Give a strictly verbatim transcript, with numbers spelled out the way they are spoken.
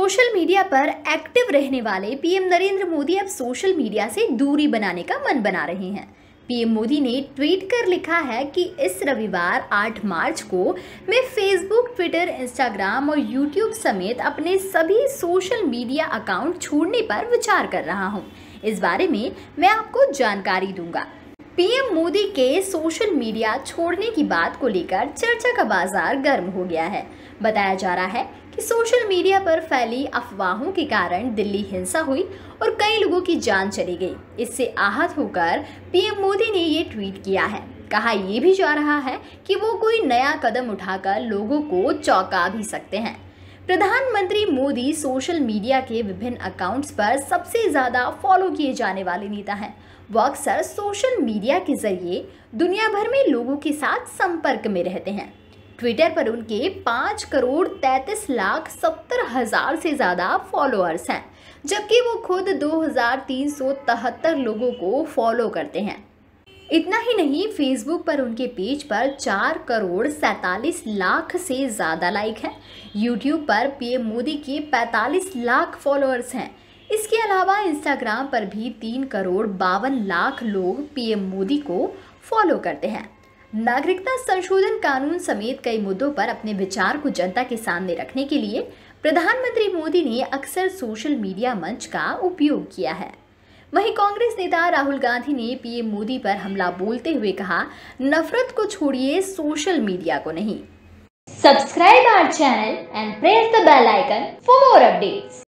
Social media पर active रहने वाले पीएम नरेंद्र मोदी अब सोशल मीडिया से दूरी बनाने का मन बना रहे हैं। पीएम मोदी ने ट्वीट कर लिखा है कि इस रविवार आठ मार्च को मैं फेसबुक, ट्विटर, इंस्टाग्राम और यूट्यूब समेत अपने सभी सोशल मीडिया अकाउंट छोड़ने पर विचार कर रहा हूं। इस बारे में मैं आपको जानकारी दूंगा। पीएम मोदी के सोशल मीडिया छोड़ने की बात को लेकर चर्चा का बाजार गर्म हो गया है। बताया जा रहा है कि सोशल मीडिया पर फैली अफवाहों के कारण दिल्ली हिंसा हुई और कई लोगों की जान चली गई। इससे आहत होकर पीएम मोदी ने ये ट्वीट किया है। कहा यह भी जा रहा है कि वो कोई नया कदम उठाकर लोगों को चौंका भी सकते हैं। प्रधानमंत्री मोदी सोशल मीडिया के विभिन्न अकाउंट्स पर सबसे ज्यादा फॉलो किए जाने वाले नेता हैं। वो अक्सर सोशल मीडिया के जरिए दुनिया भर में लोगों के साथ संपर्क में रहते हैं। ट्विटर पर उनके पाँच करोड़ तैंतीस लाख सत्तर हजार से ज्यादा फॉलोअर्स हैं, जबकि वो खुद दो हजार तीन सौ तिहत्तर लोगों को फॉलो करते हैं। इतना ही नहीं, फेसबुक पर उनके पेज पर चार करोड़ सैतालीस लाख से ज्यादा लाइक हैं। यूट्यूब पर पीएम मोदी के पैंतालीस लाख फॉलोअर्स हैं। इसके अलावा इंस्टाग्राम पर भी तीन करोड़ बावन लाख लोग पीएम मोदी को फॉलो करते हैं। नागरिकता संशोधन कानून समेत कई मुद्दों पर अपने विचार को जनता के सामने रखने के लिए प्रधानमंत्री मोदी ने अक्सर सोशल मीडिया मंच का उपयोग किया है। वहीं कांग्रेस नेता राहुल गांधी ने पीएम मोदी पर हमला बोलते हुए कहा, नफरत को छोड़िए, सोशल मीडिया को नहीं। Subscribe our channel and press the bell icon for more updates.